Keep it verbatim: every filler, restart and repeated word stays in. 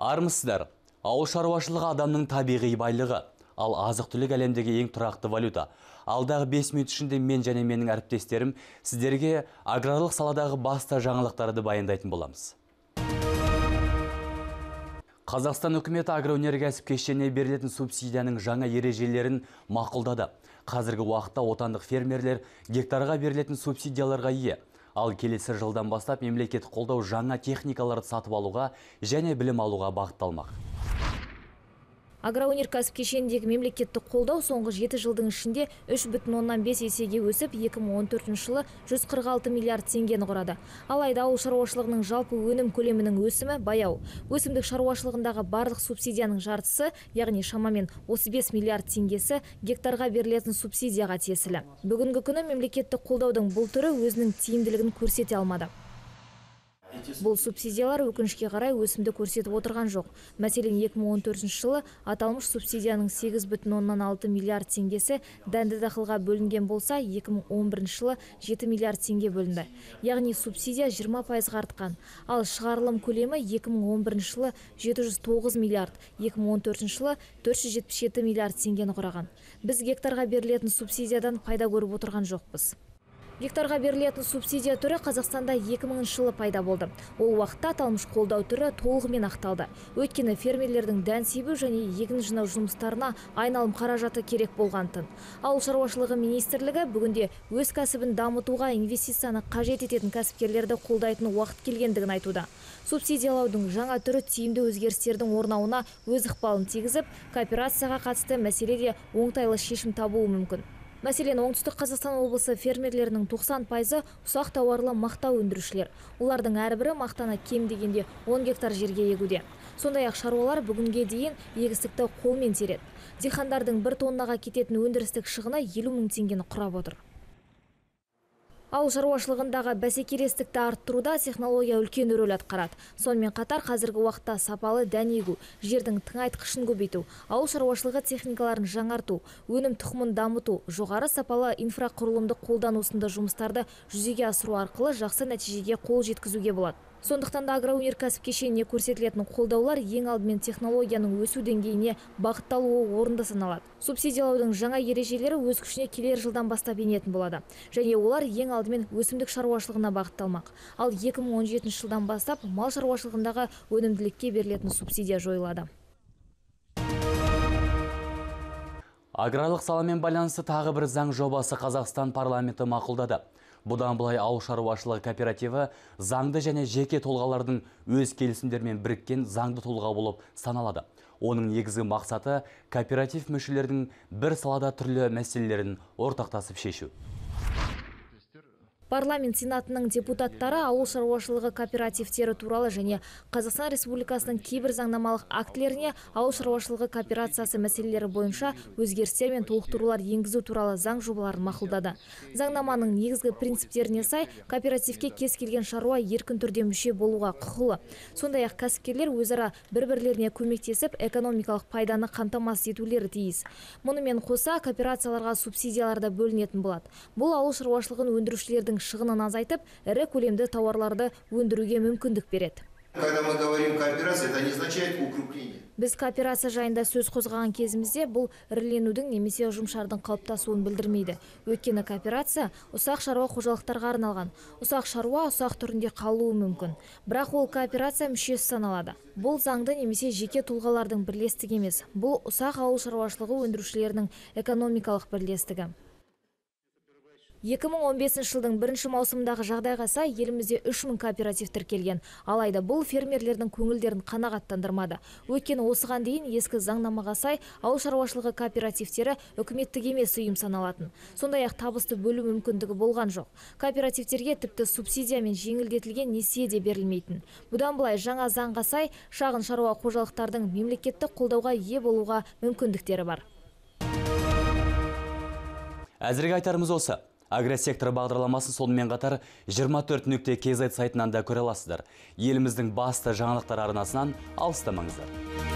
Армысыздар. Ауыл шаруашылығы адамның табиғи байлығы, ал азық-түлік әлемдегі ең тұрақты валюта. Алдағы бес минут ішінде мен және менің әріптестерім сіздерге аграрлық саладағы басты жаңалықтарды баяндайтын боламыз. Қазақстан үкіметі агроөнеркәсіп кешеніне берілетін субсидияның жаңа ережелерін мақұлдады. Қазіргі уақытта отандық фермерлер гектарға берілетін субсидияларға ие. Ал келесі жылдан бастап мемлекеттік қолдау жаңа техникаларды сатып алуға және білім алуға бағытталмақ. Агроөнеркәсіп кешеніндегі мемлекеттік қолдау соңғы жеті жылдың ішінде үш бүтін оннан бес есеге өсіп, екі мың он төртінші жылы жүз қырық алты миллиард теңгені құрады. Алайда ауыл шаруашылығының жалпы өнім көлемінің өсімі баяу. Өсімдік шаруашылығындағы барлық субсидияның жартысы, яғни шамамен отыз бес миллиард теңгесі гектарға берілетін субсидияға тиесілі. Бүгінгі күні мемлекеттік қолдаудың бұл түрі өзінің тиімділігін көрсете алмады. Бұл субсидиялар өкінішке қарай өсімді көрсетіп отырған жоқ. Мәселен, екі мың он төртінші жылы аталмыш субсидияның сегіз бүтін оннан алты миллиард теңгесі дәнді дақылға бөлінген болса, екі мың он бірінші жылы жеті миллиард теңге бөлінді. Яғни субсидия жиырма пайызға артқан. Ал шығарылым көлемі екі мың он бірінші жылы жеті жүз тоғыз миллиард, екі мың он төртінші жылы төрт жүз жетпіс жеті миллиард теңгені құраған. Біз гектарға берілетін субсидиядан пайда көріп отырған жоқпыз. Гектарға берілетін субсидия түрі Қазақстанда екі мыңыншы жылы пайда болды. Ол уақытта аталмыш қолдау түрі толығымен ақталды. Өйткені фермерлердің дән себу және егін жинау жұмыстарына айналым қаражаты керек болғантын. Ауыл шаруашылығы министрлігі бүгінде өз кәсібін дамытуға инвестицияны қажет ететін кәсіпкерлерді қолдайтын уақыт келгендігін айтуда. Субсидиялаудың жаңа түрі тиімді өзгерістердің орнауына өз ықпалын тигізіп, кооперацияға қатысты мәселеде оңтайлы шешім табуы мүмкін. Мәселен, оңтүстік Қазақстан облысы фермерлерінің тоқсан пайызы ұсақ тауарлы мақта өндірушілер. Олардың әрбірі мақтаны кем дегенде он гектар жерге егуде. Сондай-ақ шаруалар бүгінге дейін егістікті қолмен тереді. Диқандардың бір тоннаға кететін өндірістік шығыны елу мың теңгені құрап отыр. Ауыл шаруашылығындағы бәсекелестікті арттыруда технология үлкен рөл атқарады. Сонымен қатар қазіргі уақытта сапалы дән егу, жердің тыңайтқышын көбейту, ауыл шаруашылығы техникаларын жаңарту, өнім тұқымын дамыту, жоғары сапалы инфрақұрылымды қолдану сынды жұмыстарды жүзеге асыру арқылы жақсы нәтижеге қол жеткізуге болады. Сондықтан да агроөнеркәсіп кешеніне көрсетілетін қолдаулар ең алдымен технологияның өсу деңгейіне бағытталуы орынды саналады. Субсидиялаудың жаңа ережелері өз күшіне келер жылдан бастап енетін болады. Және олар ең алдымен өсімдік шаруашылығына бағытталмақ. Ал екі мың он жетінші жылдан бастап мал шаруашылығындағы өнімділікке берілетін субсидия жойылады. Аграрлық саламен байланысты тағы бір заң жобасы Қазақстан парламенті мақұлдады. Бұдан былай ауыл шаруашылығы кооперативі заңды және жеке тұлғалардың өз келісімдермен біріккен заңды тұлға болып саналады. Оның негізгі мақсаты кооператив мүшелердің бір салада түрлі мәселелерін ортақтасып шешу. Парламент сенатының депутаттары ауыл шаруашылығы кооперативтері туралы және Қазақстан Республикасының кейбір заңнамалық актілеріне ауыл шаруашылығы кооперациясы мәселелері бойынша өзгерістер мен толықтырулар енгізу туралы заң жобаларын мақұлдады. Заңнаманың негізгі принциптеріне сай кооперативке кез келген шаруа еркін түрде мүше болуға құқылы. Сондай-ақ кәсіпкерлер өзара бір-бірлеріне көмектесіп, экономикалық пайданы қамтамасыз етулері тиіс. Мұнымен қоса кооперацияларға субсидияларда бөлінетін болады. Бұл ауыл шаруашылығын өндірушілердің шығынын азайтып, ірі көлемді тауарларды өндіруге мүмкіндік береді. Когда мы говорим кооперация, это не означает укрепление. Біз кооперация жайында сөз қозғаған кезімізде бұл іріленудің немесе ұжымшардың қалыптасуын білдірмейді. Өйткені кооперация ұсақ шаруа қожалықтарға арналған. Ұсақ шаруа ұсақ түрінде қалуы мүмкін. Бірақ ол кооперация мүшесі саналады. Бұл заңды немесе жеке тұлғалардың бірлестігі емес. Бұл ұсақ ауыл шаруашылығы өндірушілерінің экономикалық бірлестігі. екі мың он бесінші жылдың бірінші маусымдағы жағдайға сай елімізде үш мың кооператив тіркелген. Алайда бұл фермерлердің көңілдерін қанағаттандырмады. Өйткені осыған дейін ескі заңнамаға сай ауыл шаруашылығы кооперативтері үкіметтік емес ұйым саналатын. Сондай-ақ табысты бөлу мүмкіндігі болған жоқ. Кооперативтерге тіпті субсидия мен жеңілдетілген несие де берілмейтін. Бұдан былай жаңа заңға сай шағын шаруа қожалықтардың мемлекеттік қолдауға ие болуға мүмкіндіктері бар. Әзірге айтарымыз осы. Агросектор бағдарламасын сонымен қатар жиырма төрт нүкте кз сайтынан да көре аласыздар. Еліміздің басты жаңалықтар арнасынан алыстамаңыздар.